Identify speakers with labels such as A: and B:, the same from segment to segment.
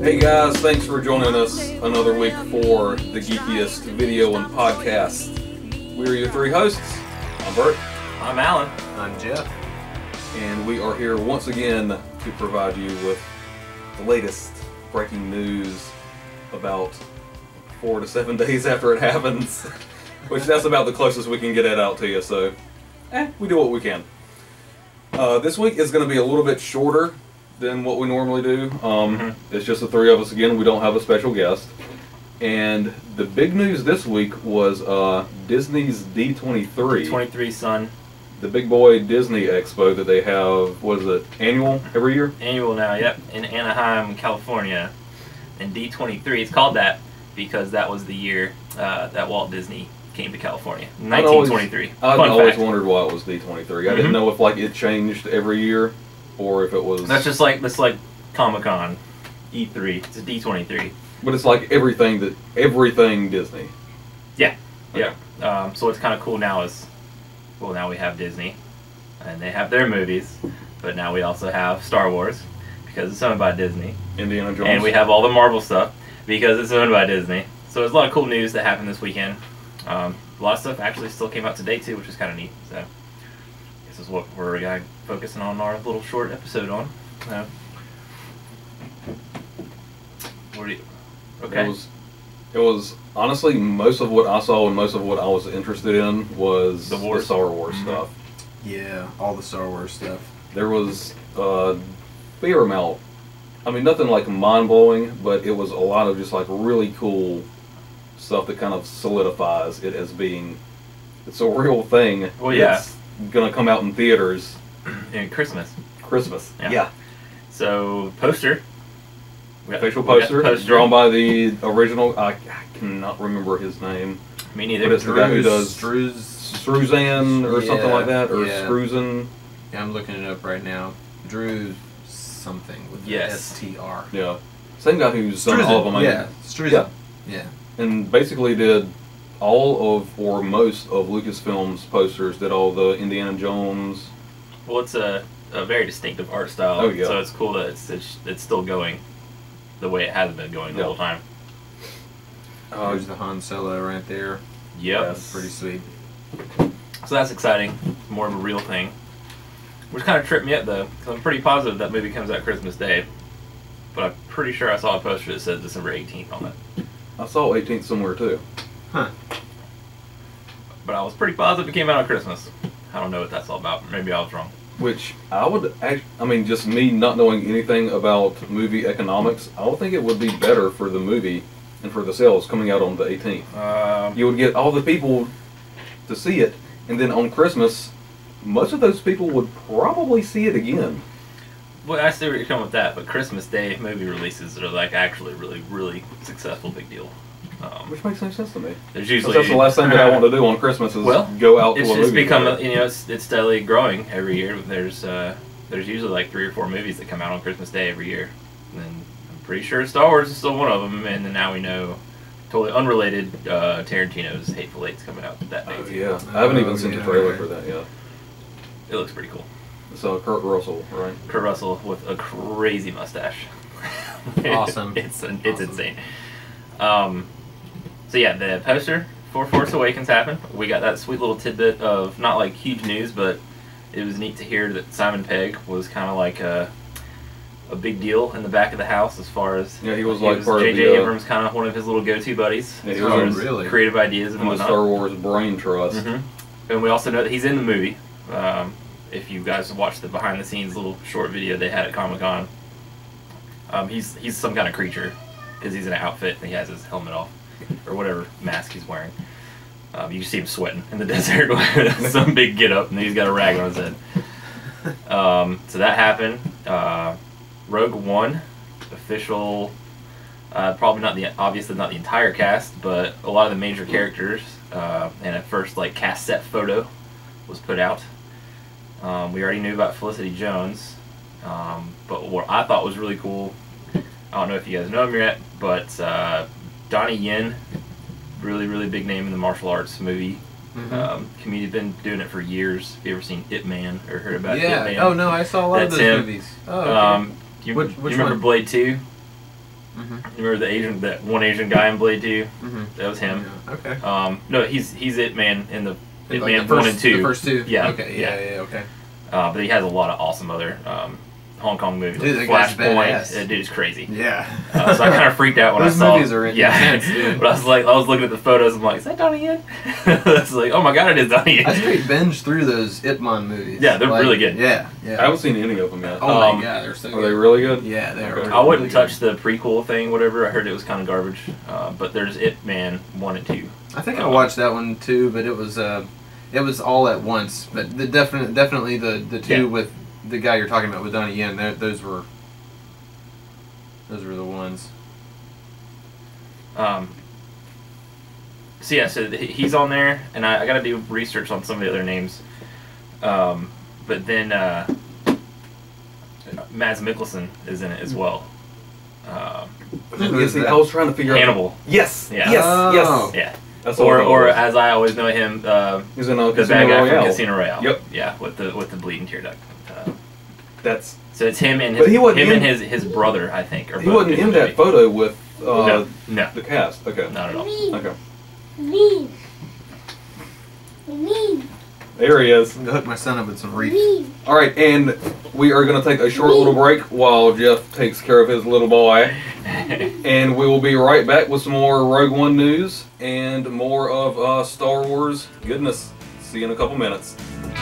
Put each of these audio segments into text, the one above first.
A: Hey guys, thanks for joining us another week for the Geekyest video and podcast. We're your three hosts. I'm Bert.
B: I'm Alan.
C: I'm Jeff.
A: And we are here once again to provide you with the latest breaking news about 4 to 7 days after it happens. Which that's about the closest we can get it out to you, so we do what we can. This week is going to be a little bit shorter than what we normally do. It's just the three of us again. We don't have a special guest. And the big news this week was Disney's D23.
B: 23, son.
A: The big boy Disney Expo that they have, what is it, annual every year?
B: Annual now, yep, in Anaheim, California. And D23, it's called that because that was the year that Walt Disney came to California. 1923.
A: I've always wondered why it was D23. I didn't know if like it changed every year or if it was...
B: That's just like Comic-Con, E3, it's a D23.
A: But it's like everything Disney.
B: Yeah,
A: okay.
B: Yeah. So what's kind of cool now is, well, now we have Disney, and they have their movies, but now we also have Star Wars, because it's owned by Disney.
A: Indiana Jones.
B: And we have all the Marvel stuff, because it's owned by Disney. So there's a lot of cool news that happened this weekend. A lot of stuff actually still came out today, too, which is kind of neat. So this is what we're focusing on our little short episode on. Okay.
A: It was honestly most of what I saw and most of what I was interested in was the Star Wars stuff.
C: Yeah, all the Star Wars stuff.
A: There was a fair amount. I mean, nothing like mind-blowing, but it was a lot of just like really cool stuff that kind of solidifies it as being, it's a real thing.
B: Well, yeah.
A: It's gonna come out in theaters.
B: In Christmas.
A: Yeah.
B: So, poster.
A: Official poster, drawn by the original. I cannot remember his name.
B: Me neither.
A: But it's the guy who does Struzan or something like that, or Struzan.
C: Yeah, I'm looking it up right now. Drew something with STR.
A: Yeah, same guy who's done all of them.
C: Yeah, Struzan. Yeah.
A: And basically did all of, or most of Lucasfilm's posters. Did all the Indiana Jones.
B: Well, it's a very distinctive art style.
A: Oh yeah.
B: So it's cool that it's still going the way it has been going the whole time.
C: There's the Han Solo right there.
B: Yep.
C: That's pretty sweet.
B: So that's exciting. More of a real thing. Which kind of tripped me up though, because I'm pretty positive that movie comes out Christmas Day. But I'm pretty sure I saw a poster that said December 18th on it.
A: I saw 18th somewhere too.
C: Huh.
B: But I was pretty positive it came out on Christmas. I don't know what that's all about. Maybe I was wrong.
A: Which I mean, just me not knowing anything about movie economics, I would think it would be better for the movie and for the sales coming out on the 18th. You would get all the people to see it, and then on Christmas, most of those people would probably see it again.
B: Well, I see where you're coming with that, but Christmas Day movie releases are like actually really, really successful, big deal.
A: Which makes no sense to me.
B: There's usually
A: that's the last thing that I want to do on Christmas is go out to a movie.
B: It's become it's steadily growing every year. There's usually like 3 or 4 movies that come out on Christmas Day every year, and I'm pretty sure Star Wars is still one of them. And then now we know, totally unrelated, Tarantino's Hateful Eight's coming out that day.
A: Oh yeah, I haven't even seen the trailer for that yet.
B: It looks pretty cool.
A: So Kurt Russell, right?
B: Kurt Russell with a crazy mustache.
C: Awesome.
B: It's insane. So yeah, the poster for Force Awakens happened. We got that sweet little tidbit of not like huge news, but it was neat to hear that Simon Pegg was kind of like a big deal in the back of the house as far as
A: he was part of
B: J.J. Abrams, kind of one of his little go-to buddies as far as creative ideas and whatnot.
A: The Star Wars brain trust.
B: And we also know that he's in the movie. If you guys watched the behind-the-scenes little short video they had at Comic-Con, he's some kind of creature because he's in an outfit and he has his helmet off. Or whatever mask he's wearing. You can see him sweating in the desert with some big get up, and he's got a rag on his head. So that happened. Rogue One, official, probably obviously not the entire cast, but a lot of the major characters, and at first like cast set photo was put out. We already knew about Felicity Jones, but what I thought was really cool, I don't know if you guys know him yet, but Donnie Yen, really, really big name in the martial arts movie community, been doing it for years. Have you ever seen Ip Man or heard about Ip Man?
C: Oh no, I saw a lot of those movies. Oh, okay.
B: You remember Blade 2? You remember that one Asian guy in Blade 2? That was him.
C: Yeah. Okay.
B: No, he's It Man in the It
C: Like
B: Man
C: the
B: 1 and 2.
C: The first two.
B: Yeah.
C: Okay. Yeah. Okay.
B: But he has a lot of awesome other Hong Kong movies.
C: Dude, that
B: like
C: guy's
B: Flashpoint.
C: badass.
B: That dude's crazy.
C: Yeah.
B: So I kind of freaked out when
C: Those
B: I saw.
C: movies are intense, dude.
B: But I was looking at the photos. I'm like, is that Donnie Yen? It's like, oh my god, it is Donnie Yen.
C: I straight binge through those Ip Man movies.
B: Yeah, they're really good.
C: Yeah.
A: I haven't seen any of them yet.
C: Oh my god, they're so good.
A: Are they really good?
C: Yeah, they are.
A: Okay.
B: I wouldn't touch the prequel thing, whatever. I heard it was kind of garbage. But there's Ip Man 1 and 2.
C: I think I watched that one too, but it was all at once. But definitely the two with the guy you're talking about with Donnie Yen, those were the ones.
B: So he's on there, and I got to do research on some of the other names. But then Mads Mikkelsen is in it as well.
C: Who is that?
A: I was trying to figure out
B: Hannibal.
A: Yes.
B: Yeah.
A: Yes.
C: Oh.
A: Yes.
B: Yeah.
A: That's
B: Or as I always know him,
A: he's in
B: the
A: Casino
B: bad guy
A: Royale.
B: from Casino Royale.
A: Yep.
B: Yeah, with the bleeding tear duct.
A: That's.
B: So it's him and
A: But he wasn't
B: and
A: in-
B: his brother, I think. Or
A: He
B: both
A: wasn't
B: in
A: in
B: the
A: that
B: movie.
A: photo with
B: No.
A: the cast. Okay.
B: Not at all.
A: Okay.
D: Leave.
A: There he is.
C: I'm gonna hook my son up with some reef.
A: All right, and we are going to take a short little break while Jeff takes care of his little boy. And we will be right back with some more Rogue One news and more of Star Wars goodness. See you in a couple minutes.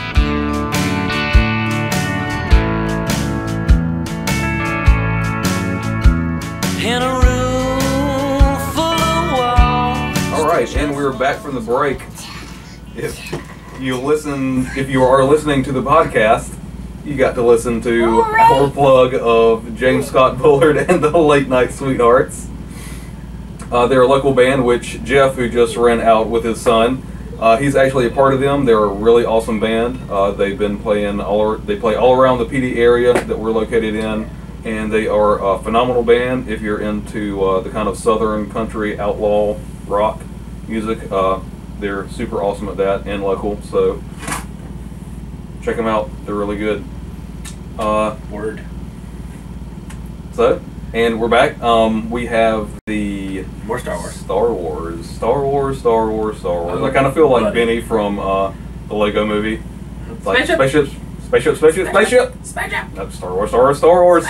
E: In a room full of walls.
A: All right, and we're back from the break. If you are listening to the podcast, you got to listen to our plug of James Scott Bullard and the Late Night Sweethearts. They're a local band, which Jeff, who just ran out with his son, he's actually a part of them. They're a really awesome band. They've been playing they play all around the PD area that we're located in, and they are a phenomenal band. If you're into the kind of southern country outlaw rock music, they're super awesome at that and local. So check them out. They're really good.
B: Word.
A: So, and we're back. We have the
B: More Star Wars.
A: Star Wars. I kind of feel like
B: Buddy.
A: Benny from the Lego Movie. It's like
B: Spaceship.
A: spaceship. No, Star Wars.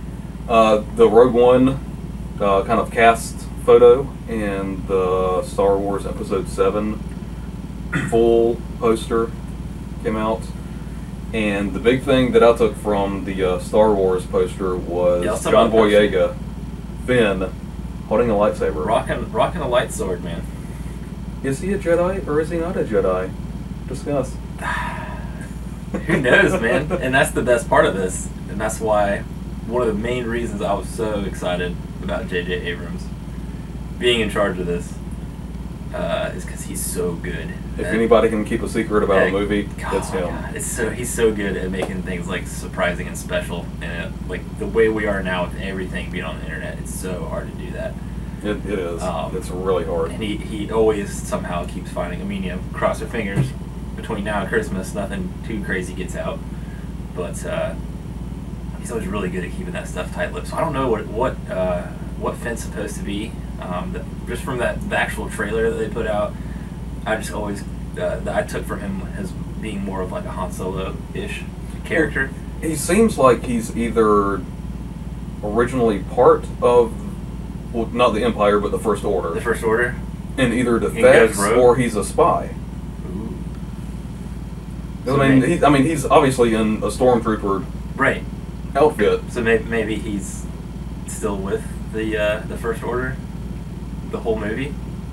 A: The Rogue One kind of cast photo and the Star Wars Episode 7 full poster came out. And the big thing that I took from the Star Wars poster was
B: Yeah, let's talk
A: John
B: about the
A: Boyega, Finn, holding a lightsaber.
B: Rocking a light sword, man.
A: Is he a Jedi or is he not a Jedi? Discuss.
B: Who knows, man? And that's the best part of this, and that's why one of the main reasons I was so excited about J.J. Abrams being in charge of this is because he's so good.
A: If anybody can keep a secret about a movie,
B: God,
A: it's him.
B: God, he's so good at making things like surprising and special, and like the way we are now with everything being on the internet, it's so hard to do that.
A: It is. It's really hard.
B: And he always somehow keeps finding. I mean, cross our fingers. Between now and Christmas, nothing too crazy gets out, but he's always really good at keeping that stuff tight-lipped. So I don't know what Finn's supposed to be. Just from the actual trailer that they put out, I just always I took from him as being more of like a Han Solo-ish character.
A: He seems like he's either originally part of, well, not the Empire, but the First Order.
B: The First Order.
A: And either
B: goes
A: defects
B: rogue?
A: or he's a spy.
B: So
A: I mean, he's obviously in a stormtrooper
B: right.
A: outfit.
B: So maybe he's still with the First Order, the whole movie.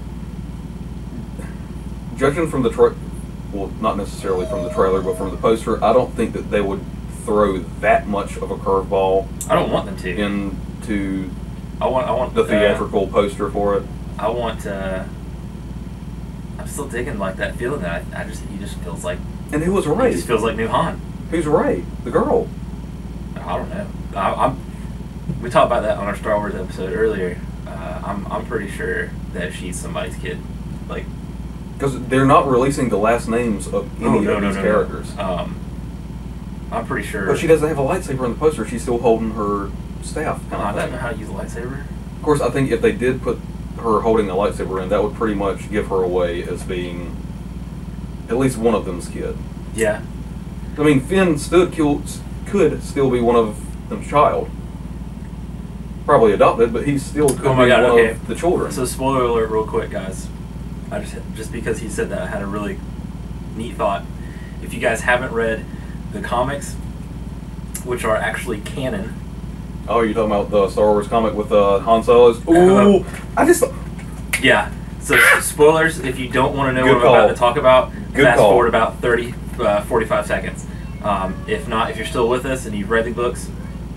A: Judging from the well, not necessarily from the trailer, but from the poster, I don't think that they would throw that much of a curveball
B: I don't want them to.
A: into
B: I want
A: the theatrical poster for it.
B: I want. I'm still digging like that feeling that he just feels like.
A: And who was
B: He
A: Ray?
B: just feels like new Han.
A: Who's Ray? The girl.
B: I don't know. We talked about that on our Star Wars episode earlier. I'm pretty sure that she's somebody's kid. Like,
A: Because they're not releasing the last names of any of these characters.
B: I'm pretty sure.
A: But she doesn't have a lightsaber on the poster. She's still holding her staff.
B: I don't know how to use a lightsaber.
A: Of course, I think if they did put her holding a lightsaber in, that would pretty much give her away as being at least one of them's kid.
B: Yeah.
A: I mean, Finn could still be one of them's child. Probably adopted, but he still could be one of the children.
B: So spoiler alert real quick, guys. I just because he said that, I had a really neat thought. If you guys haven't read the comics, which are actually canon.
A: Oh, you're talking about the Star Wars comic with Han Solo's? Ooh!
B: Yeah. So spoilers, if you don't want to know
A: Good
B: what
A: call.
B: I'm about to talk about,
A: Good
B: fast
A: call.
B: forward about 45 seconds. If not, if you're still with us and you've read the books,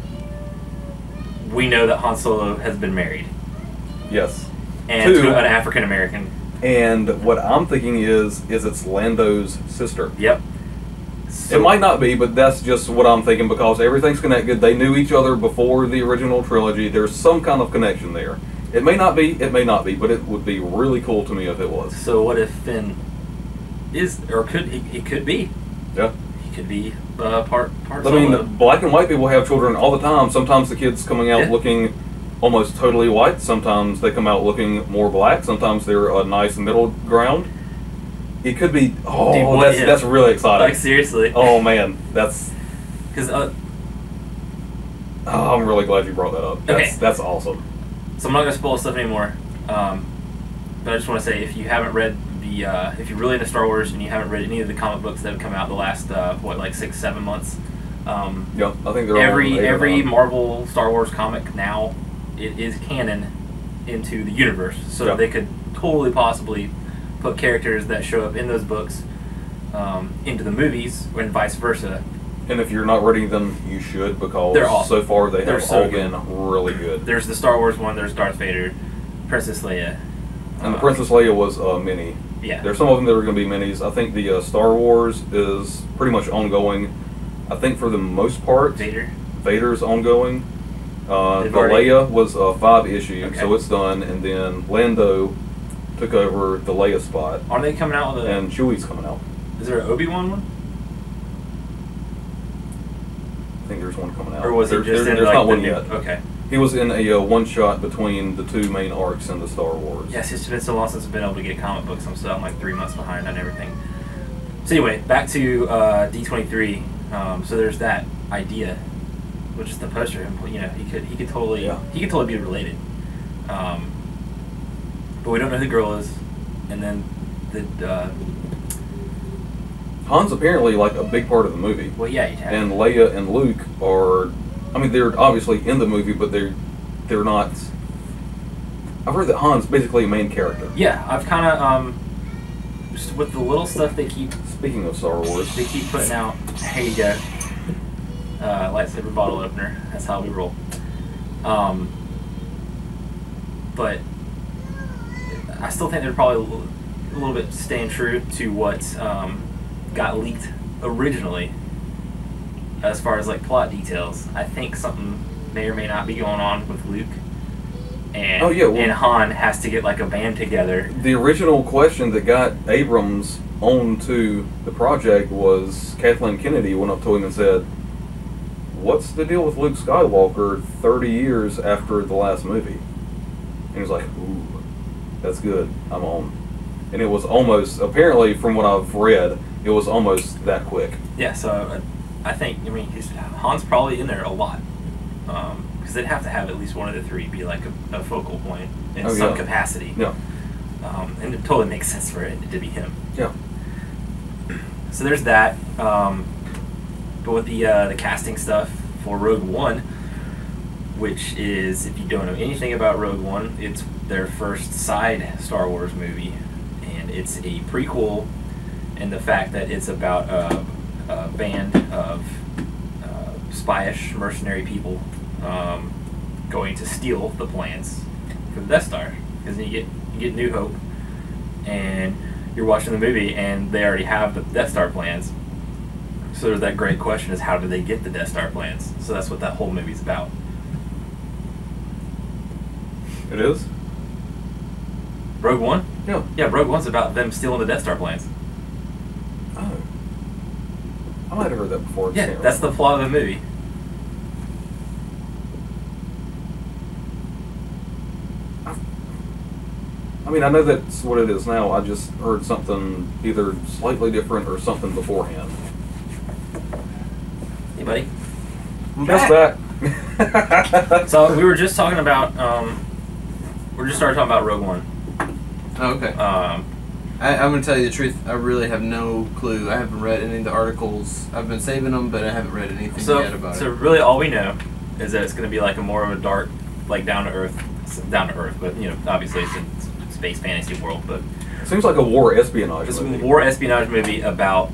B: we know that Han Solo has been married.
A: Yes.
B: And to an African American.
A: And what I'm thinking is it's Lando's sister.
B: Yep. So,
A: It might not be, but that's just what I'm thinking because everything's connected. They knew each other before the original trilogy. There's some kind of connection there. It may not be, but it would be really cool to me if it was.
B: So what if Finn is, or he could be?
A: Yeah.
B: He could be part
A: I
B: Solo.
A: mean, black and white people have children all the time. Sometimes the kid's coming out looking almost totally white. Sometimes they come out looking more black. Sometimes they're a nice middle ground. It could be. Oh,
B: Dude,
A: that's really exciting.
B: Like seriously.
A: Oh man, that's.
B: Because
A: Oh, I'm really glad you brought that up. That's awesome.
B: So I'm not gonna spoil stuff anymore. But I just want to say, if you haven't read if you're really into Star Wars and you haven't read any of the comic books that have come out the last 6-7 months.
A: Yeah, I think they're
B: every Marvel Star Wars comic now, it is canon into the universe. So they could totally possibly put characters that show up in those books into the movies and vice versa.
A: And if you're not reading them, you should, because
B: they're awesome.
A: So far they have
B: so
A: all
B: good.
A: been really good.
B: There's the Star Wars one, there's Darth Vader, Princess Leia.
A: And the Princess Leia was a mini.
B: Yeah.
A: There's some of them that are going to be minis. I think the Star Wars is pretty much ongoing. I think for the most part, Vader's ongoing. The Leia was 5 issues, so it's done. And then Lando took over the Leia spot.
B: Are they coming out with a...
A: And Chewie's coming out.
B: Is there an Obi-Wan one?
A: I think there's one coming out.
B: Or was it just in
A: there's
B: like
A: not
B: the
A: one
B: new...
A: yet.
B: Okay.
A: He was in a one-shot between the 2 main arcs in the Star Wars.
B: Yes, it's been so long since I've been able to get comic books. I'm still like 3 months behind on everything. So anyway, back to D23. So there's that idea, which is the poster. You know, he could totally be related. But we don't know who the girl is. And then the
A: Han's apparently like a big part of the movie.
B: well, yeah, you have.
A: And Leia and Luke are, I mean, they're obviously in the movie, but they're not. I've heard that Han's basically a main character.
B: Yeah, I've kind of just with the little stuff they keep.
A: Speaking of Star Wars,
B: They keep putting out. Here you go. Lightsaber bottle opener. That's how we roll. But I still think they're probably a little bit staying true to what got leaked originally, as far as like plot details. I think something may or may not be going on with Luke, and and Han has to get like a band together.
A: The original question that got Abrams onto the project was Kathleen Kennedy went up to him and said, "What's the deal with Luke Skywalker 30 years after the last movie?" And he was like, "Ooh, that's good. I'm on." And it was almost, apparently from what I've read, it was almost that quick.
B: Yeah, so I think, I mean, Han's probably in there a lot. Because they'd have to have at least one of the 3 be like a focal point in some capacity.
A: Yeah.
B: And it totally makes sense for it to be him.
A: Yeah.
B: So there's that. But with the casting stuff for Rogue One, which is, if you don't know anything about Rogue One, it's their first side Star Wars movie. And it's a prequel in the fact that it's about a band of spyish mercenary people going to steal the plans for the Death Star. Because you get New Hope, and you're watching the movie, and they already have the Death Star plans. So there's that great question: is how do they get the Death Star plans? So that's what that whole movie's about.
A: It is?
B: Rogue One?
A: Yeah.
B: Yeah, Rogue One's about them stealing the Death Star plans.
A: Oh. I might have heard that before.
B: Yeah, that's the plot of the movie.
A: I mean, I know that's what it is now. I just heard something either slightly different or something beforehand.
B: Hey, buddy.
A: Just that.
B: So we were just talking about. We just started talking about Rogue One.
C: Oh, okay. I'm going to tell you the truth. I really have no clue. I haven't read any of the articles. I've been saving them, but I haven't read anything yet about it.
B: So really, all we know is that it's going to be like a more of a dark, like down to earth, but you know, obviously it's a space fantasy world. But
A: It seems like a war espionage
B: it's a
A: movie.
B: war espionage movie about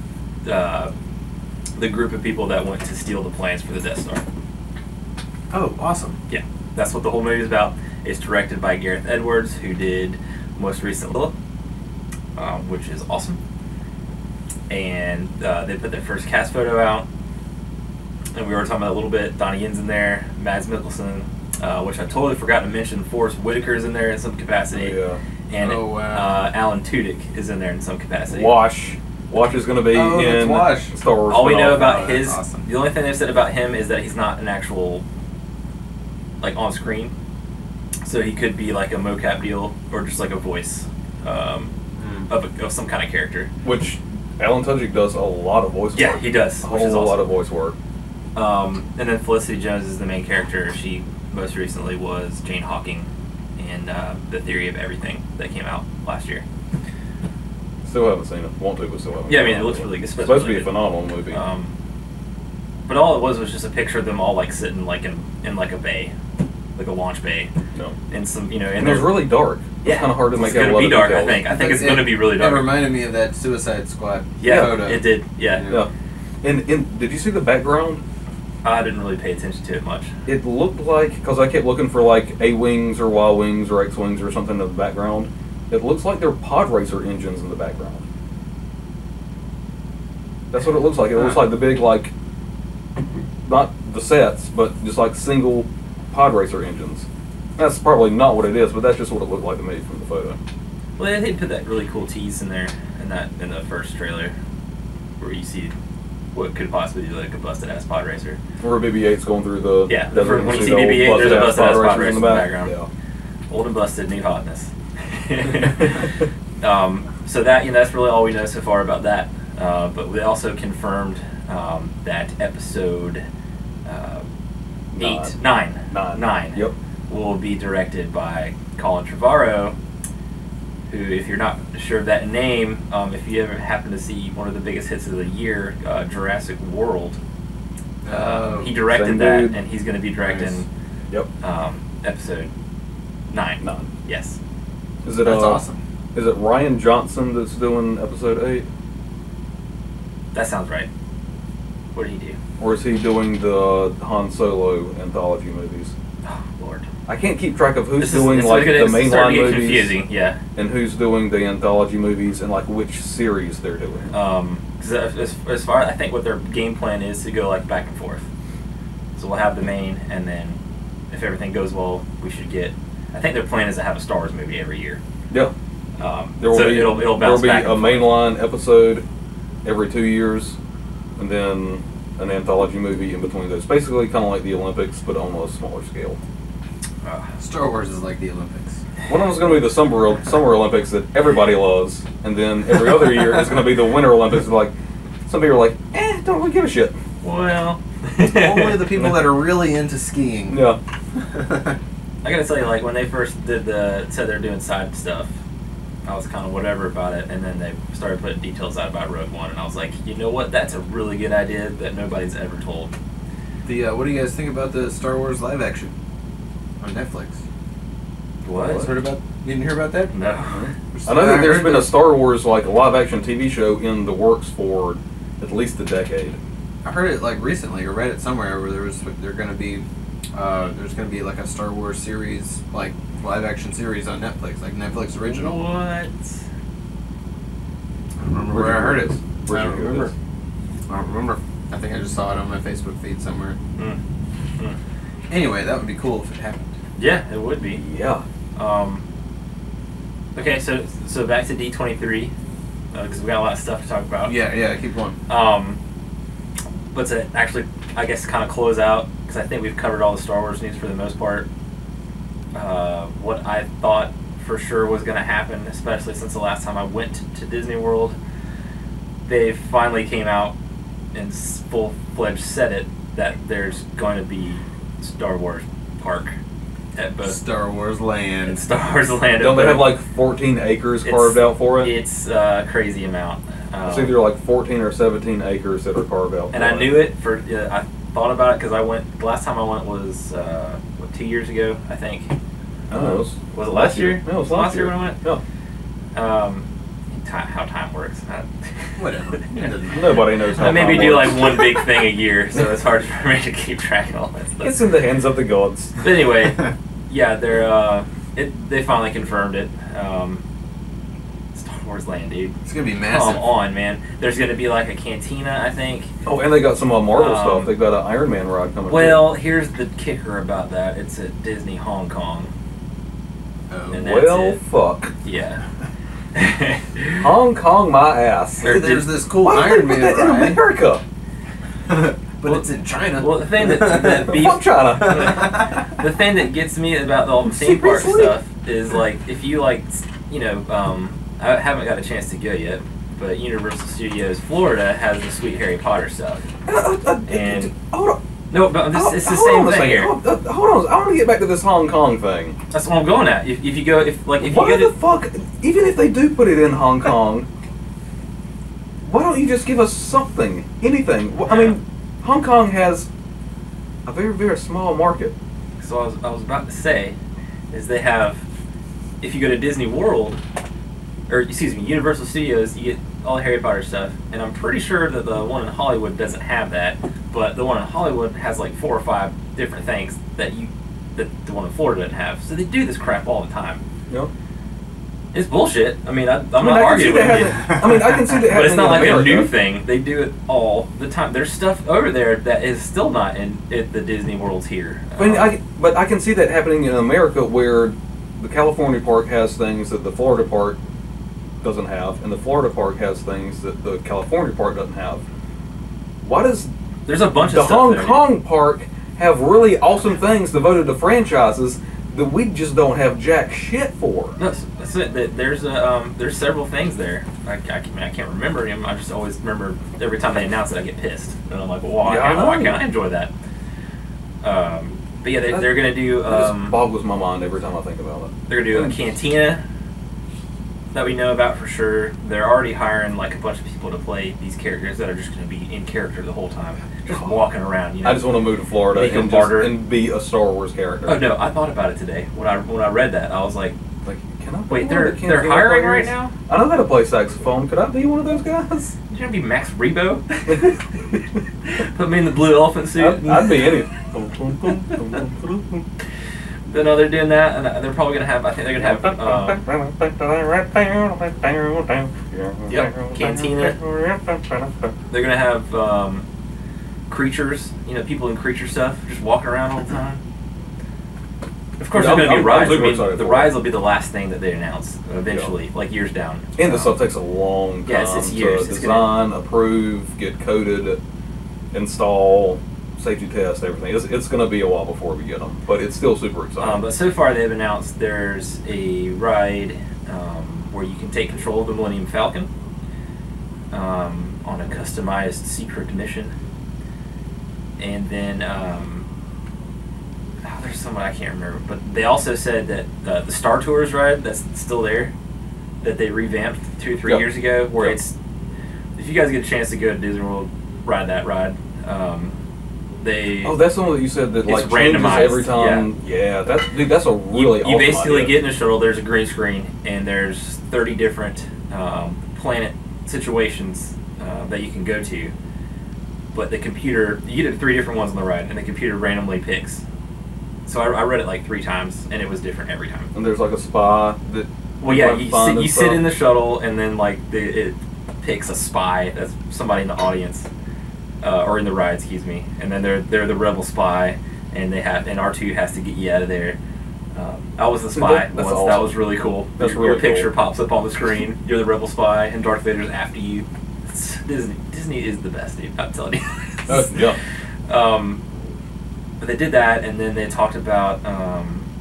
B: the group of people that went to steal the plans for the Death Star.
C: Oh, awesome.
B: Yeah, that's what the whole movie is about. It's directed by Gareth Edwards, who did most recently, which is awesome. And they put their first cast photo out, and we were talking about a little bit. Donnie Yen's in there, Mads Mikkelsen, which I totally forgot to mention. Forrest Whitaker's in there in some capacity, and Alan Tudyk is in there in some capacity.
A: Wash is going to be in
C: Wash.
A: Star Wars.
B: All we know about
C: that's
B: his,
C: awesome.
B: the only thing they've said about him is that he's not an actual, like, on screen. So he could be like a mocap deal or just like a voice of some kind of character.
A: Which Alan Tudyk does a lot of voice work.
B: Yeah, he does.
A: A
B: Which is
A: whole lot
B: awesome.
A: of voice work.
B: And then Felicity Jones is the main character. She most recently was Jane Hawking in The Theory of Everything that came out last year.
A: Still haven't seen it. Want to, but still haven't.
B: Yeah, I mean, it looks really good.
A: It's supposed to be a phenomenal movie.
B: But all it was just a picture of them all like sitting like in like a bay, like a launch bay,
A: No.
B: and some, you know,
A: And it was really dark.
B: yeah,
A: It's kind of hard to make
B: it's
A: out a
B: gonna
A: lot
B: be
A: of
B: dark.
A: details.
B: I think it's gonna be really dark.
C: It reminded me of that Suicide Squad
B: Yeah,
C: photo.
B: it did. Yeah.
A: Yeah. And did you see the background?
B: I didn't really pay attention to it much.
A: It looked like, because I kept looking for like A-wings or Y-wings or X-wings or something in the background. It looks like they're pod racer engines in the background. That's what it looks like. It looks like the big, like, not the sets, but just like single pod racer engines. That's probably not what it is, but that's just what it looked like to me from the photo.
B: Well, they put that really cool tease in there in the first trailer, where you see what could possibly be like a busted ass pod racer.
A: Or BB-8's going through the
B: Yeah,
A: desert
B: when
A: and
B: you see
A: the old
B: BB-8, there's a busted ass pod
A: racers
B: racer in the background.
A: Yeah.
B: Old and busted, new hotness. So that, you know, that's really all we know so far about that. But we also confirmed that episode 9
A: Yep.
B: will be directed by Colin Trevorrow, who, if you're not sure of that name, if you ever happen to see one of the biggest hits of the year, Jurassic World, he directed
A: Same
B: that,
A: dude.
B: and he's going to be directing
A: Yep.
B: episode 9.
A: 9.
B: Yes.
A: Is it
C: That's awesome.
A: Is it Ryan Johnson that's doing episode 8?
B: That sounds right. What did he do?
A: Or is he doing the Han Solo anthology movies?
B: Oh, Lord.
A: I can't keep track of who's
B: This
A: doing
B: is
A: like the
B: starting to
A: mainline
B: get
A: movies
B: confusing, yeah.
A: and who's doing the anthology movies and like which series they're doing.
B: 'Cause as far, I think what their game plan is to go like back and forth. So we'll have the main, and then if everything goes well, we should get. I think their plan is to have a Star Wars movie every year.
A: Yeah. There will
B: So
A: be,
B: it'll
A: there will
B: bounce
A: be
B: back
A: a
B: and forth.
A: mainline episode every 2 years, and then an anthology movie in between those. Basically, kind of like the Olympics, but on a smaller scale.
C: Star Wars is like the Olympics.
A: One of them is going to be the Summer Olympics that everybody loves, and then every other year is going to be the Winter Olympics. Like some people are like, don't really give a shit.
B: Well,
C: Only the people that are really into skiing.
A: Yeah.
B: I gotta tell you, like when they first said they're doing side stuff, I was kind of whatever about it, and then they started putting details out about Rogue One, and I was like, you know what? That's a really good idea that nobody's ever told.
C: What do you guys think about the Star Wars live action on Netflix?
B: What?
C: You guys heard about? You didn't hear about that?
B: No.
A: I know that there's been a Star Wars like live action TV show in the works for at least a decade.
C: I heard it like recently or read it somewhere where there's going to be like a Star Wars series, like live action series on Netflix, like Netflix original.
B: What?
C: I don't remember where I heard it.
A: Where'd
C: I
A: you
C: don't
A: hear
C: remember.
A: this?
C: I don't remember. I think I just saw it on my Facebook feed somewhere.
B: Mm.
C: Anyway, that would be cool if it happened.
B: Yeah, it would be.
A: Yeah.
B: Okay, so back to D23, because we got a lot of stuff to talk about.
C: Yeah, keep going.
B: But to actually, I guess, kind of close out, because I think we've covered all the Star Wars news for the most part. What I thought for sure was going to happen, especially since the last time I went to Disney World. They finally came out and full-fledged said it, that there's going to be Star Wars Park at both
C: Star Wars Land.
B: Star Wars Land.
A: Don't they have like 14 acres carved out for it?
B: It's a crazy amount.
A: It's either like 14 or 17 acres that are carved out.
B: And I knew it for. I thought about it because I went. The last time I went was 2 years ago, I think.
A: Oh,
B: was it last year?
A: No, it was
B: last year when I went.
A: Yeah.
B: How time works.
C: Whatever.
A: Nobody knows how.
B: I maybe
A: time
B: do
A: works.
B: like one big thing a year, so it's hard for me to keep track of all that stuff.
A: It's in the hands of the gods.
B: But anyway, yeah, they finally confirmed it. Star Wars Land, dude.
C: It's gonna be massive.
B: Come on, man. There's gonna be like a cantina, I think.
A: Oh, and they got some Marvel stuff. They got an Iron Man ride coming.
B: Well, here's the kicker about that. It's at Disney Hong Kong.
C: Oh.
B: And that's
A: Well,
B: it.
A: fuck.
B: Yeah.
A: Hong Kong, my ass.
C: There's this cool
A: Why
C: Iron
A: would they
C: Man
A: put that in
C: ride.
A: America?
C: But it's in China.
B: Well, the thing that
A: Fuck China.
B: the thing that gets me about all the theme park
A: Seriously?
B: stuff is like if you like, I haven't got a chance to go yet, but Universal Studios Florida has the sweet Harry Potter stuff. And
A: Hold on.
B: no, but it's the
A: Hold
B: same
A: on a
B: thing
A: second.
B: here.
A: Hold on. I want to get back to this Hong Kong thing.
B: That's what I'm going at. If you go, if you
A: Why
B: go
A: the
B: to,
A: fuck? Even if they do put it in Hong Kong, why don't you just give us something, anything? I mean, Hong Kong has a very, very small market.
B: so I was about to say, is they have, if you go to Disney World, or excuse me, Universal Studios, you get all the Harry Potter stuff, and I'm pretty sure that the one in Hollywood doesn't have that, but the one in Hollywood has like 4 or 5 different things that the one in Florida doesn't have. So they do this crap all the time.
A: You know?
B: It's bullshit. I mean, I'm
A: I mean,
B: not
A: I can see
B: arguing with
A: that
B: you.
A: happening. I mean, I can see that happening.
B: But it's not
A: in
B: like
A: America.
B: a new thing. They do it all the time. There's stuff over there that is still not at the Disney Worlds here.
A: I mean, but I can see that happening in America, where the California park has things that the Florida park doesn't have, and the Florida park has things that the California park doesn't have. Why does
B: There's a bunch
A: the
B: of stuff
A: Hong
B: there.
A: Kong park have really awesome things devoted to franchises that we just don't have jack shit for?
B: That's it. There's several things there. I can't remember them. I just always remember every time they announce it, I get pissed, and I'm like, well, why can't I enjoy that? But yeah, they're gonna do.
A: It just boggles my mind every time I think about it.
B: They're gonna do a cantina that we know about for sure. They're already hiring like a bunch of people to play these characters that are just gonna be in character the whole time, just walking around. You know?
A: I just want to move to Florida
B: Make 'em
A: and,
B: barter.
A: and be a Star Wars character.
B: Oh no, I thought about it today when I read that. I was like,
A: Like, can I?
B: wait,
A: be one
B: they're
A: that can't be
B: hiring
A: like
B: right
A: this?
B: now?
A: I know how to play saxophone. Could I be one of those guys?
B: You gonna be Max Rebo? Put me in the blue elephant suit.
A: I'd be any.
B: But no, they're doing that, and they're probably gonna have. I think they're gonna have. Yep, cantina. They're gonna have creatures. You know, people in creature stuff just walking around all the time. Of course,
A: Yeah,
B: there's gonna be
A: I'm
B: rides. I
A: super
B: mean,
A: excited
B: the
A: for
B: rides
A: it.
B: will be the last thing that they announce eventually, like years down.
A: And the stuff takes a long time
B: Yeah, it's years.
A: to
B: It's
A: design, approve, get coded, install, safety test, everything. It's going to be a while before we get them, but it's still super exciting.
B: But so far, they've announced there's a ride where you can take control of the Millennium Falcon on a customized secret mission. And then there's someone I can't remember, but they also said that the Star Tours ride that's still there, that they revamped 2 or 3 years ago, where it's, if you guys get a chance to go to Disney World, ride that ride.
A: That's the one that you said that
B: it's
A: like changes
B: randomized,
A: every time. Yeah, that's a really
B: you
A: awesome
B: basically
A: idea.
B: get in a shuttle. There's a green screen, and there's 30 different planet situations that you can go to. But the computer, you get 3 different ones on the ride, and the computer randomly picks. So I read it like 3 times, and it was different every time.
A: And there's like a spy that.
B: Well, yeah,
A: find
B: you
A: and
B: sit
A: stuff.
B: in the shuttle, and then like it picks a spy. That's somebody in the audience, or in the ride, excuse me. And then they're the rebel spy, and R2 has to get you out of there. I was the spy
A: That's
B: once.
A: awesome.
B: That was really cool.
A: That's
B: Your
A: really
B: picture
A: cool.
B: pops up on the screen. You're the rebel spy, and Darth Vader's after you. Disney is the best, dude. I'm telling you.
A: Yeah.
B: But they did that, and then they talked about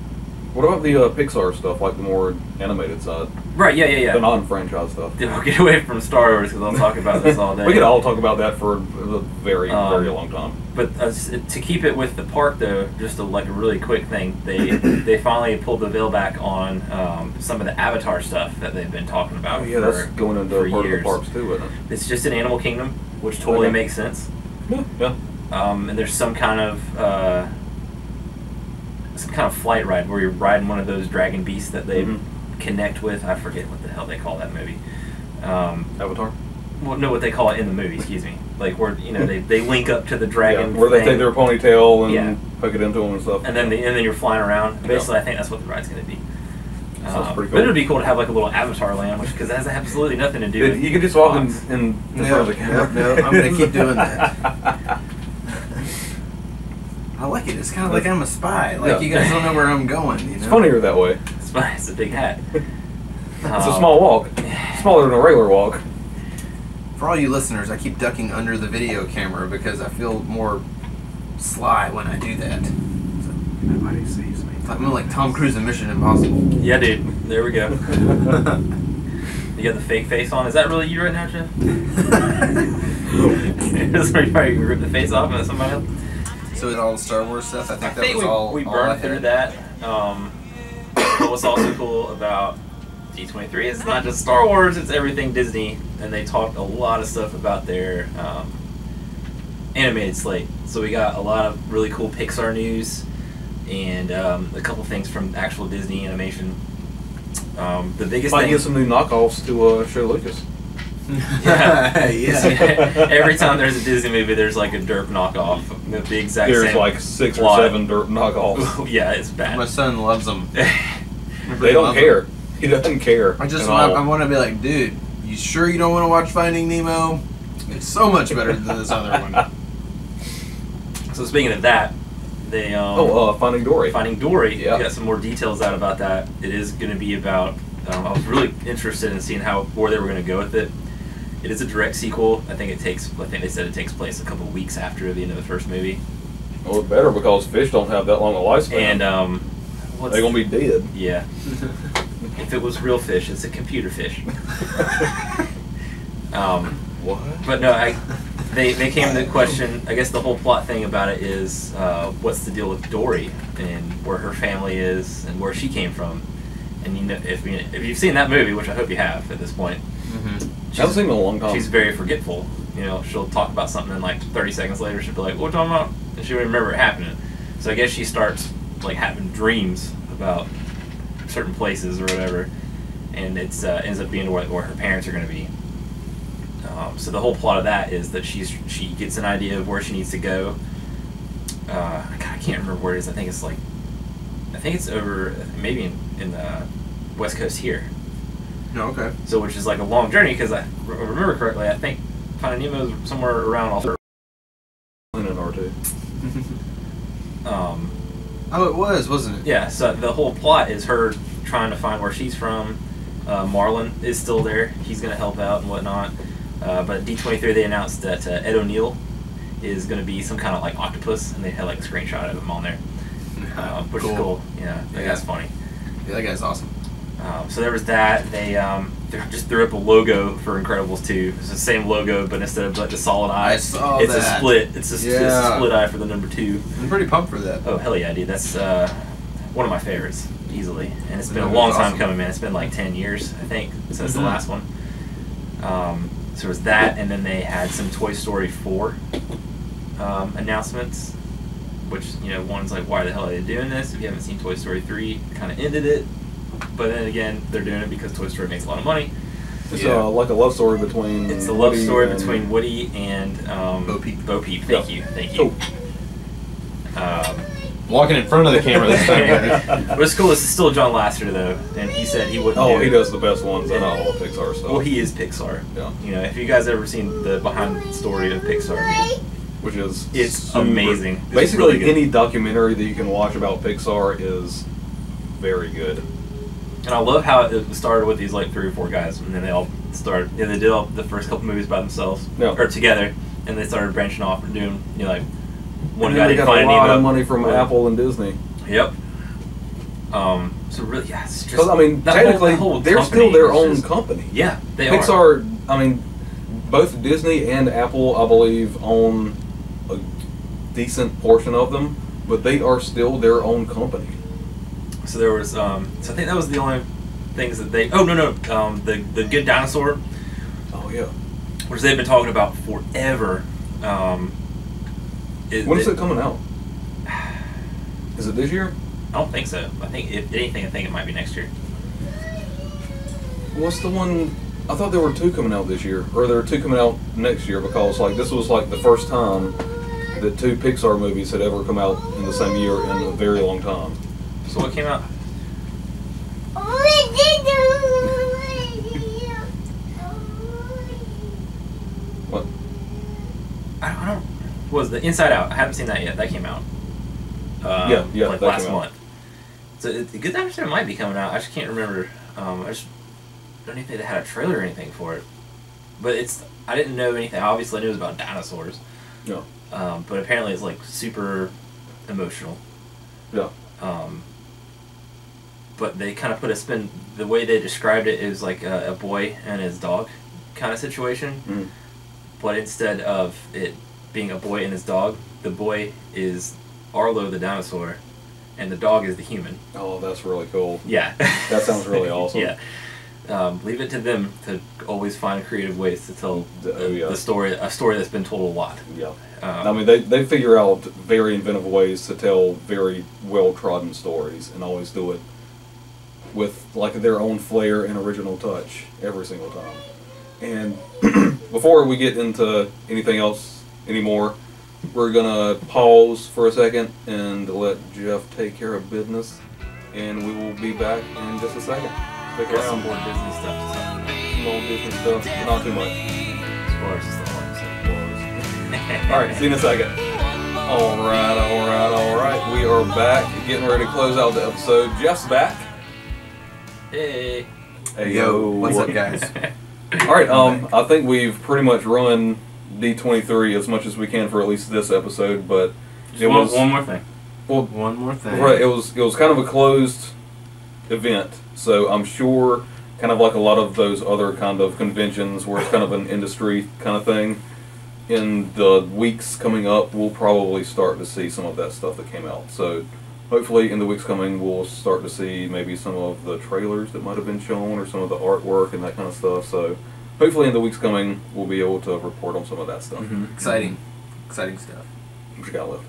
A: What about the Pixar stuff, like the more animated side?
B: Right, yeah.
A: The non-franchise stuff.
B: Dude, we'll get away from Star Wars because I'll talk about this all day.
A: We could all talk about that for a very long time.
B: But to keep it with the park, though, just a really quick thing, they finally pulled the veil back on some of the Avatar stuff that they've been talking about.
A: Oh yeah, that's going into part
B: years.
A: of the parks too, isn't it?
B: It's just in Animal Kingdom, which totally makes sense.
A: Yeah.
B: And there's some kind of flight ride where you're riding one of those dragon beasts that they connect with. I forget what the hell they call that movie.
A: Avatar?
B: Well, no, what they call it in the movie, excuse me. Like where, they link up to the dragon
A: where they
B: thing.
A: take their ponytail and hook it into them and stuff.
B: And then you're flying around. Basically, I think that's what the ride's going to be.
A: Sounds pretty cool.
B: But it would be cool to have like a little Avatar land, because it has absolutely nothing to do with
A: you could just walk in front of the camera.
C: No, I'm going to keep doing that. I like it. It's kind of like I'm a spy. Like you guys don't know where I'm going. You know?
A: It's funnier that way.
B: It's a big hat.
A: It's a small walk. Smaller than a regular walk.
C: For all you listeners, I keep ducking under the video camera because I feel more sly when I do that. So,
A: Nobody sees me.
C: I'm like Tom Cruise in Mission Impossible.
B: Yeah, dude. There we go. You got the fake face on. Is that really you right now, Jeff? Is you probably rip the face off of somebody else?
C: So with all the Star Wars stuff, I think that was all.
B: We
C: all
B: burned
C: I had.
B: through that. What's also cool about D23 is it's not just Star Wars; it's everything Disney, and they talked a lot of stuff about their animated slate. So we got a lot of really cool Pixar news and a couple things from actual Disney animation. The biggest
A: Might
B: thing.
A: get some new knockoffs to show Lucas.
B: Yeah.
C: Yeah.
B: Every time there's a Disney movie, there's like a derp knockoff. The exact
A: There's
B: same.
A: like 6 or
B: plot.
A: 7 dirt knockoffs.
B: Yeah, it's bad.
C: My son loves them.
A: They don't care. He doesn't care.
C: I just
A: at all.
C: I want to be like, dude, you sure you don't want to watch Finding Nemo? It's so much better than this other one.
B: So speaking of that, they
A: Finding Dory.
B: Finding Dory.
A: Yeah.
B: We got some more details out about that. It is going to be about. I was really interested in seeing where they were going to go with it. It is a direct sequel. I think they said it takes place a couple of weeks after the end of the first movie.
A: Well, it's better because fish don't have that long a lifespan.
B: And
A: they're gonna be dead.
B: Yeah. If it was real fish, it's a computer fish.
A: What?
B: But no, they came to the question. I guess the whole plot thing about it is what's the deal with Dory and where her family is and where she came from. And if you've seen that movie, which I hope you have at this point,
A: I haven't seen it in a long time.
B: she's very forgetful. She'll talk about something and like 30 seconds later she'll be like, "What are you talking about?" And she won't remember it happening. So I guess she starts like having dreams about certain places or whatever, and it ends up being where her parents are going to be. So the whole plot of that is that she gets an idea of where she needs to go. I can't remember where it is. I think it's over maybe in the West Coast here.
C: No, okay.
B: So which is like a long journey because I remember correctly. I think Finding Nemo is somewhere around also.
A: In an R2.
C: Oh, it wasn't it?
B: Yeah, so the whole plot is her trying to find where she's from. Marlon is still there. He's going to help out and whatnot. But D23, they announced that Ed O'Neill is going to be some kind of like octopus, and they had like a screenshot of him on there, which is cool. Yeah, that guy's funny.
C: Yeah, that guy's awesome.
B: So there was that. They just threw up a logo for Incredibles 2. It's the same logo, but instead of like the solid eye,
C: I saw
B: it's
C: that.
B: a split. It's a split eye for the number 2.
C: I'm pretty pumped for that.
B: Oh hell yeah, dude! That's one of my favorites, easily. And it's been a
C: That
B: long
C: was
B: time
C: awesome.
B: coming, man. It's been like 10 years, I think, since the last one. So it was that, and then they had some Toy Story 4 announcements, which, one's like, why the hell are they doing this? If you haven't seen Toy Story 3, kind of ended it. But then again, they're doing it because Toy Story makes a lot of money.
A: It's like a love story between.
B: It's a love story between Woody and
C: Bo Peep.
B: Bo Peep. Thank you.
C: Walking in front of the camera this time.
B: What's cool is it's still John Lasseter though, and he said he wouldn't.
A: He does the best ones in all of Pixar stuff.
B: Well, he is Pixar.
A: Yeah.
B: If you guys ever seen the behind the story of Pixar, man,
A: Which is
B: it's
A: super.
B: amazing. It's
A: Basically,
B: really good.
A: any documentary that you can watch about Pixar is very good.
B: And I love how it started with these like 3 or 4 guys, and then they all started. They did all the first couple movies by themselves or together, and they started branching off and doing like one
A: And
B: guy
A: they
B: did
A: got a
B: Finding
A: lot
B: Nemo.
A: of money from Apple and Disney.
B: Yep. So really, yeah, it's just.
A: 'Cause, I mean,
B: that
A: technically,
B: whole
A: they're
B: company
A: still their
B: is
A: own
B: just-
A: company.
B: Yeah, they are.
A: Pixar, I mean, both Disney and Apple, I believe, own a decent portion of them, but they are still their own company.
B: So there was, so I think that was the only things that they. Oh no, the Good Dinosaur,
A: Oh yeah.
B: which they've been talking about forever.
A: When is it coming out? Is it this year?
B: I don't think so. I think if anything, I think it might be next year.
A: What's the one? I thought there were two coming out this year, or there were two coming out next year, because like this was like the first time that two Pixar movies had ever come out in the same year in a very long time.
B: So what came out?
A: What?
B: I don't. Was the Inside Out? I haven't seen that yet. That came out.
A: Yeah,
B: like
A: that
B: last
A: came out.
B: month. So the Good Dinosaur might be coming out. I just can't remember. I just don't even think they had a trailer or anything for it. But it's. I didn't know anything. Obviously, I knew it was about dinosaurs.
A: Yeah.
B: But apparently, it's like super emotional.
A: Yeah.
B: But they kind of put a spin. The way they described it is like a boy and his dog kind of situation.
A: Mm.
B: But instead of it being a boy and his dog, the boy is Arlo the dinosaur, and the dog is the human.
A: Oh, that's really cool.
B: Yeah.
A: That sounds really awesome.
B: Yeah. Leave it to them to always find creative ways to tell
A: yeah.
B: the story, a story that's been told a lot.
A: Yeah. I mean, they figure out very inventive ways to tell very well-trodden stories, and always do it with like their own flair and original touch every single time. And before we get into anything else anymore, we're gonna pause for a second and let Jeff take care of business, and we will be back in just a second. Stick
B: Got some
A: around.
B: more Disney stuff to talk about.
A: Some old Disney stuff, not too much.
B: Spoilers is the hard stuff.
A: All right, see you in a second. All right. We are back, getting ready to close out the episode. Jeff's back.
B: Hey.
A: Hey,
C: Yo, what's up, guys?
A: All right, I think we've pretty much run D23 as much as we can for at least this episode, but
B: Just one more thing.
A: Well,
C: One more thing.
A: right, it was kind of a closed event, so I'm sure, kind of like a lot of those other kind of conventions where it's kind of an industry kind of thing. In the weeks coming up, we'll probably start to see some of that stuff that came out. So hopefully in the weeks coming, we'll start to see maybe some of the trailers that might have been shown, or some of the artwork and that kind of stuff. So hopefully in the weeks coming, we'll be able to report on some of that stuff.
C: Mm-hmm. Exciting stuff.
A: What you got left?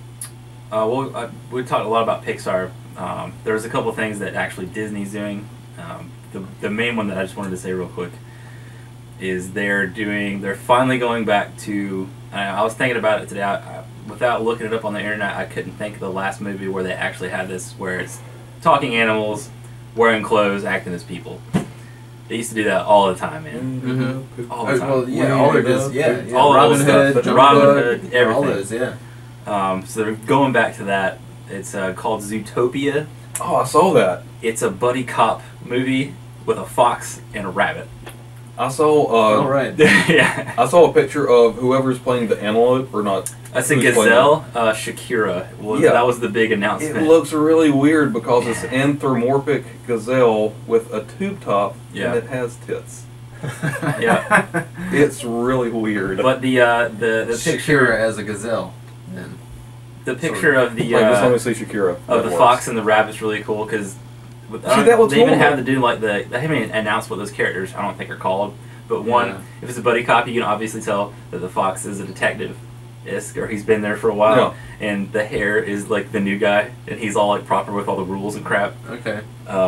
B: We talked a lot about Pixar. There's a couple things that actually Disney's doing. The main one that I just wanted to say real quick is they're finally going back to, I was thinking about it today, without looking it up on the internet, I couldn't think of the last movie where they actually had this, where it's talking animals, wearing clothes, acting as people. They used to do that all the time, man.
C: Mm-hmm.
B: All the time.
C: Well, yeah, all of this, yeah.
B: All
C: Robin
B: the old
C: Hood,
B: stuff,
C: Jungle
B: Robin
C: Book,
B: Hood, everything.
C: all those, yeah.
B: So they're going back to that. It's called Zootopia.
A: Oh, I saw that.
B: It's a buddy cop movie with a fox and a rabbit.
A: I saw.
C: All right.
B: Yeah.
A: I saw a picture of whoever's playing the antelope, or not.
B: That's a
A: who's playing
B: Gazelle. Shakira.
A: Yeah.
B: That was the big announcement.
A: It looks really weird because it's anthropomorphic gazelle with a tube top,
B: Yeah.
A: and it has tits.
B: Yeah.
A: It's really weird.
B: But the picture
C: Shakira as a gazelle. Then.
B: the picture of the
A: Like, just let me see Shakira.
B: of
A: That
B: the
A: works.
B: fox and the rabbit's really cool because
A: that looks
B: they even
A: horrible.
B: have to do like they haven't even announced what those characters I don't think are called. But one,
C: Yeah.
B: if it's a buddy cop, you can obviously tell that the fox is a detective. Or he's been there for a while, and the hare is like the new guy, and he's all like proper with all the rules and crap.
C: Okay.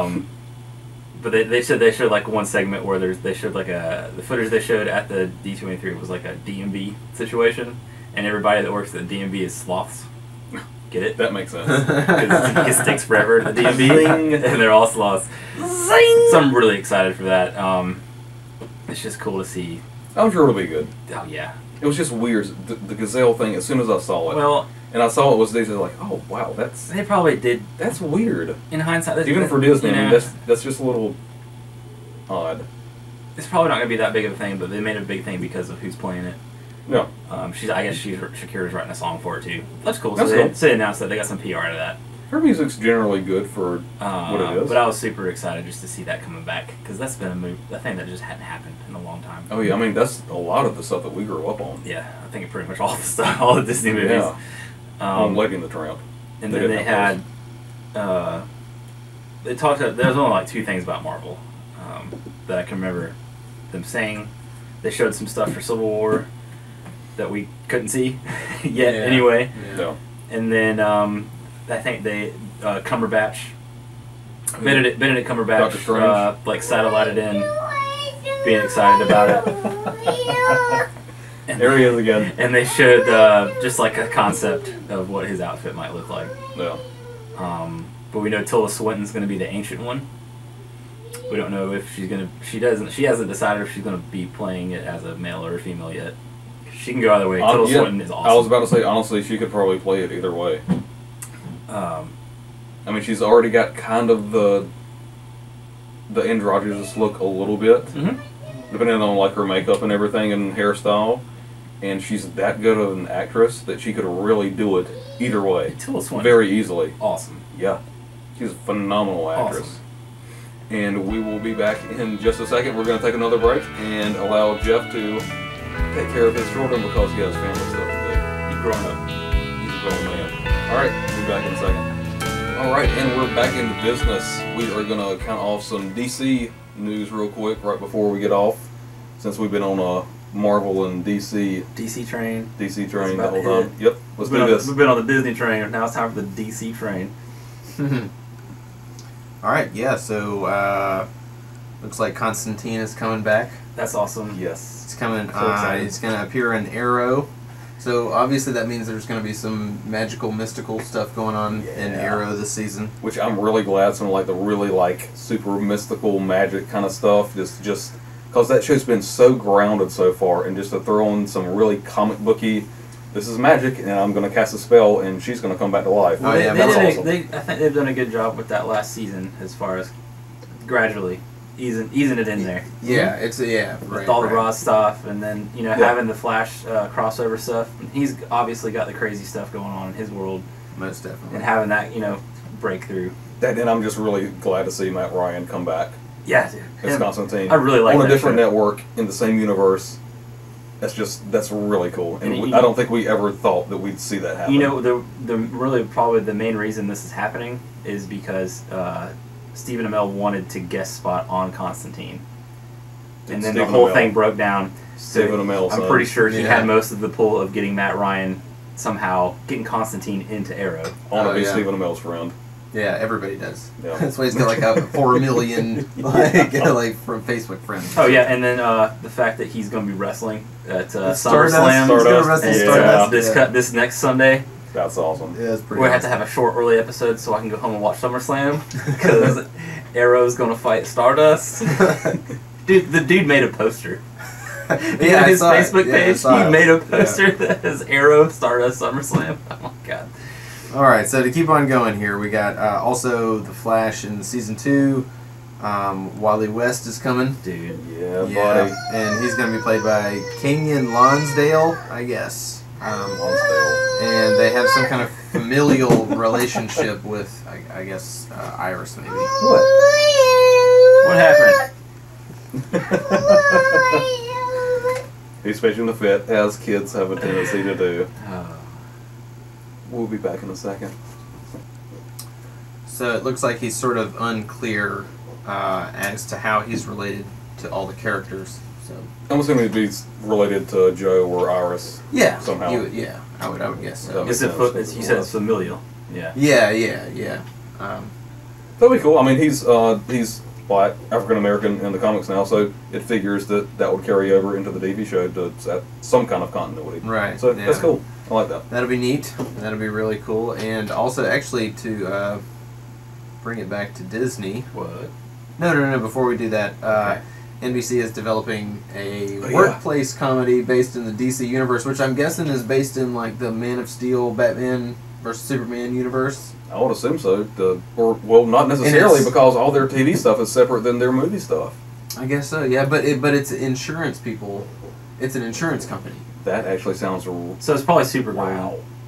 B: But they showed like one segment where they showed like the footage they showed at the D23 was like a DMV situation, and everybody that works at the DMV is sloths. Get it?
A: That makes sense.
B: Because it takes forever at the DMV, and they're all sloths. Zing! So I'm really excited for that. It's just cool to see.
A: I'm sure it'll be good.
B: Oh yeah.
A: It was just weird. The gazelle thing. As soon as I saw it,
B: Well,
A: and I saw it was Disney, like, oh wow,
B: they probably did.
A: that's weird.
B: In hindsight,
A: Even for Disney,
B: you
A: I mean,
B: know,
A: that's just a little odd.
B: it's probably not going to be that big of a thing, but they made it a big thing because of who's playing it.
A: No.
B: I guess Shakira's writing a song for it too. That's cool.
A: That's
B: So
A: cool.
B: they announced that they got some PR out of that.
A: Her music's generally good for what it is.
B: But I was super excited just to see that coming back because that's been a thing that just hadn't happened in a long time.
A: Oh yeah, I mean that's a lot of the stuff that we grew up on.
B: Yeah, I think pretty much all the stuff, all the Disney movies.
A: Yeah. On Lady and the Tramp.
B: And then they had. They talked. There's only like 2 things about Marvel that I can remember them saying. They showed some stuff for Civil War that we couldn't see yet. Anyway.
A: Yeah.
B: And then I think they Cumberbatch, Benedict Cumberbatch, like satellited in, being excited about it. And
A: there he is again.
B: And they showed just like a concept of what his outfit might look like.
A: Yeah.
B: But we know Tilda Swinton's going to be the Ancient One. We don't know if she's going to. She hasn't decided if she's going to be playing it as a male or a female yet. She can go either way. Tilda Swinton is awesome.
A: I was about to say, honestly, she could probably play it either way. I mean, she's already got kind of the androgynous look a little bit, depending on like her makeup and everything and hairstyle. And she's that good of an actress that she could really do it either way,
B: Tilda Swinton,
A: very easily.
B: Awesome.
A: Yeah, she's a phenomenal actress.
B: Awesome.
A: And we will be back in just a second. We're going to take another break and allow Jeff to take care of his children because he has family stuff to do.
B: He's growing up.
A: He's a grown man. All right, we'll be back in a second. All right, and we're back into business. We are going to count off some DC news real quick right before we get off, since we've been on a Marvel and DC
B: train.
A: DC train the whole time. Yep, let's do this.
B: We've been on the Disney train. Now it's time for the DC train.
C: All right, yeah. So looks like Constantine is coming back.
B: That's awesome.
A: Yes,
C: It's coming.
B: So
C: It's going to appear in Arrow. So obviously that means there's going to be some magical, mystical stuff going on in Arrow this season.
A: which I'm really glad. Some like the really like super mystical magic kind of stuff. Just because that show's been so grounded so far, and just to throw in some really comic booky. This is magic, and I'm going to cast a spell, and she's going to come back to life.
C: Oh, yeah,
A: that's
B: I
A: awesome.
B: think they've done a good job with that last season as far as gradually easing it in there.
C: Yeah, it's
B: With all the Raw stuff, and then having the Flash crossover stuff. And he's obviously got the crazy stuff going on in his world,
C: most definitely.
B: and having that breakthrough.
A: And I'm just really glad to see Matt Ryan come back
B: Yeah, dude.
A: as Constantine.
B: I really like
A: on
B: that
A: a different
B: show.
A: network in the same universe. That's really cool, and
B: And
A: I don't think we ever thought that we'd see that happen.
B: The really probably the main reason this is happening is because Stephen Amell wanted to guest spot on Constantine, and then the
A: Stephen
B: whole
A: Amell.
B: thing broke down.
A: Stephen Amell.
B: I'm pretty sure he
C: Yeah.
B: had most of the pull of getting Matt Ryan somehow getting Constantine into Arrow.
A: I want to be
C: yeah.
A: Stephen Amell's friend.
C: Yeah, everybody does.
A: Yeah.
C: That's why he's got like a 4 million like from Facebook friends.
B: Oh yeah, and then the fact that he's going to be wrestling at
C: Stardust.
B: SummerSlam
C: He's gonna
A: Stardust.
C: wrestle
A: Yeah.
C: Stardust.
B: this next Sunday.
A: That's awesome.
C: Yeah, it's pretty.
B: We're gonna have to have a short early episode so I can go home and watch SummerSlam because Arrow's gonna fight Stardust. Dude, the dude made a poster.
C: Yeah,
B: his
C: I saw it.
B: Facebook
C: Yeah, I
B: page,
C: saw
B: he
C: it.
B: made a poster that has Arrow, Stardust, SummerSlam. Oh my god.
C: All right, so to keep on going here, we got also the Flash in season 2. Wally West is coming.
B: Dude.
A: Yeah, buddy.
C: Yeah, and he's going to be played by Kenyon Lonsdale, I guess.
A: Lonsdale.
C: And they have some kind of familial relationship with, I guess, Iris maybe.
B: What happened?
A: He's pitching the fit, as kids have a tendency to do. We'll be back in a second.
C: So it looks like he's sort of unclear as to how he's related to all the characters. So
A: I'm assuming he'd be related to Joe or Iris.
C: yeah,
A: Somehow.
C: I would guess so.
A: Yeah.
B: Is it? You said it's familial. Yeah.
C: Yeah.
A: That'd be cool. I mean, he's Black, African American in the comics now, so it figures that would carry over into the TV show to have some kind of continuity.
C: Right.
A: So
C: yeah.
A: that's cool. I like that.
C: That'll be neat. That'll be really cool. And also, actually, to bring it back to Disney.
B: What?
C: No. Before we do that,
B: Okay.
C: NBC is developing a
A: Oh, yeah.
C: workplace comedy based in the DC universe, which I'm guessing is based in like the Man of Steel, Batman versus Superman universe.
A: I would assume so. Well, not necessarily,
C: it's-
A: because all their TV stuff is separate than their movie stuff.
C: I guess so. Yeah, but it's insurance people. It's an insurance company.
A: That actually sounds
B: So it's probably Supergirl.
A: wow.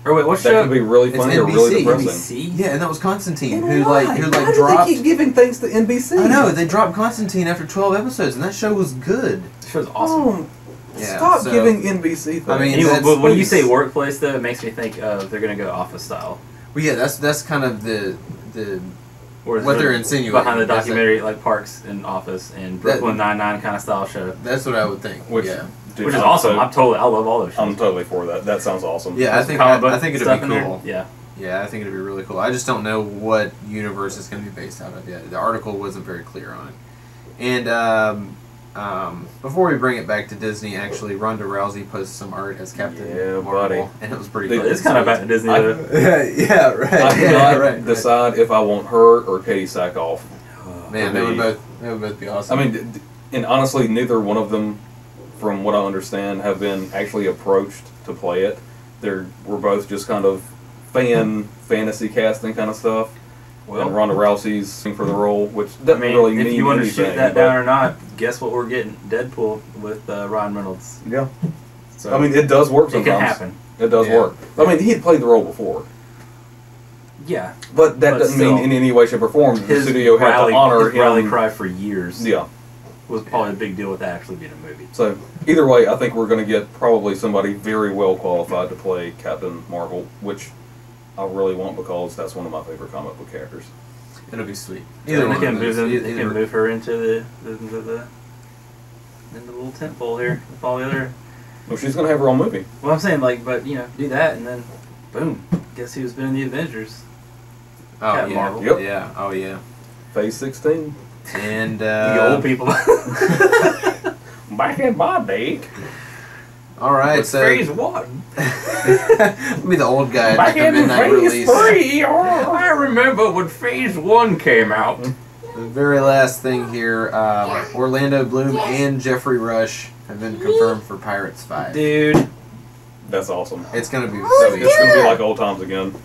B: Or wait, what
A: that
B: show?
A: could be really
C: It's
A: funny or really
C: NBC.
A: depressing.
B: NBC?
C: Yeah, and that was Constantine,
A: Why?
C: who
A: Why
C: dropped.
A: do they keep giving things to NBC?
C: I know they dropped Constantine after 12 episodes, and that show was good.
B: The show's awesome.
A: Oh,
C: Yeah,
A: stop
C: so-
A: giving NBC things.
C: I mean,
B: Anyway,
C: that's-
B: but when you say
A: please.
B: workplace, though, it makes me think of they're gonna go Office style.
C: Well, yeah, that's kind of the
B: Or
C: what they're insinuating
B: behind the
C: That's it.
B: documentary, like Parks and Office and Brooklyn Nine-Nine kind of style show,
C: That's what I would think.
A: Which,
C: yeah,
A: dude,
B: which is
A: I'm
B: awesome.
A: so-
B: I love all those shows.
A: I'm totally for that. That sounds awesome.
C: yeah. I
B: There's
C: think
B: comic book
C: I think it'd
B: stuff
C: be
B: in there.
C: cool.
B: Yeah.
C: Yeah, I think it'd be really cool. I just don't know what universe it's going to be based out of yet. The article wasn't very clear on it. And before we bring it back to Disney, actually, Ronda Rousey posted some art as Captain
A: Yeah,
C: Marvel,
A: buddy.
C: and it was pretty
A: They-
C: cool.
B: It's kind of back to Disney.
A: I-
B: though.
C: yeah, right.
A: I
C: yeah,
A: cannot
C: right.
A: decide if I want her or Katie Sackhoff.
C: Man,
A: for
C: they
A: me.
C: would both be awesome.
A: I mean, and honestly, neither one of them, from what I understand, have been actually approached to play it. We're both just kind of fantasy casting kind of stuff.
B: Well,
A: and Ronda Rousey's for the role, which doesn't
B: I mean,
A: really mean
B: if you want to
A: anything.
B: shoot that
A: but-
B: down or not, guess what we're getting? Deadpool with Ryan Reynolds.
A: Yeah.
B: So
A: I mean, it does work
B: it
A: sometimes.
B: can happen.
A: It does
C: Yeah.
A: work. I mean, he had played the role before,
B: Yeah.
A: but that
B: But
A: doesn't
B: still,
A: mean in any way, shape, or form that the
B: His
A: studio had
B: rally,
A: to honor
B: his rally
A: him.
B: cry for years
A: Yeah.
B: was probably a big deal with that actually being a movie.
A: So either way, I think we're going to get probably somebody very well qualified to play Captain Marvel, which I really want because that's one of my favorite comic book characters.
C: it'll be sweet.
B: They
C: Either one
B: can
C: of
B: move
C: those.
B: them. They can move her into the little tent pole here with all the other.
A: Well, she's going to have her own movie.
B: Well, I'm saying like, but do that and then, boom. Guess who's been in the Avengers?
C: Oh
B: Captain
C: yeah,
B: Marvel.
A: Yep.
C: yeah, oh yeah.
A: Phase 16.
C: And
B: The old people.
A: Back in my day.
C: all right,
B: With
C: so
B: phase 1.
C: let me the old guy at like
A: Back
C: a
A: in
C: midnight
A: phase
C: release.
A: 3.
B: I remember when phase 1 came out.
C: The very last thing here, Orlando Bloom and Jeffrey Rush have been confirmed for Pirates 5.
B: Dude.
A: That's awesome.
C: It's gonna be
A: It's going to be like old times again.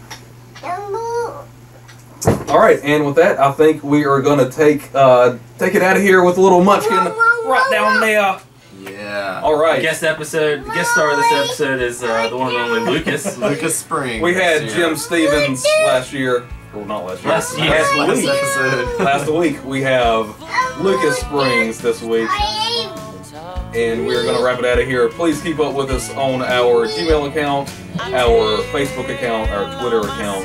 A: All right, and with that, I think we are going to take it out of here with a little munchkin right down there.
C: yeah.
A: All right.
B: Guest star of this episode is the one and only Lucas.
C: Lucas Spring.
A: We had Jim Stevens last year. Well, not last year.
B: Last year.
C: last
A: week.
C: episode.
A: Last week we have Lucas Springs this week. And we're going to wrap it out of here. Please keep up with us on our Gmail account, our Facebook account, our Twitter account,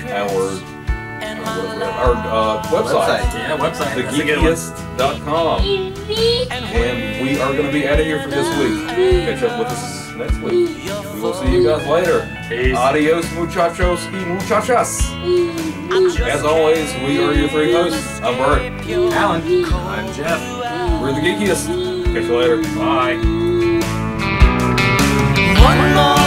A: our website,
B: Yeah, website. That's a good one.
A: thegeekyest.com. And we are going to be out of here for this week. Catch up with us next week. We will see you guys later.
B: Peace.
A: Adios, muchachos y muchachas. As always, we are your three hosts. I'm Bert.
B: Alan.
C: I'm Jeff.
A: We're the Geekyest. Catch you later.
B: Bye.
E: One more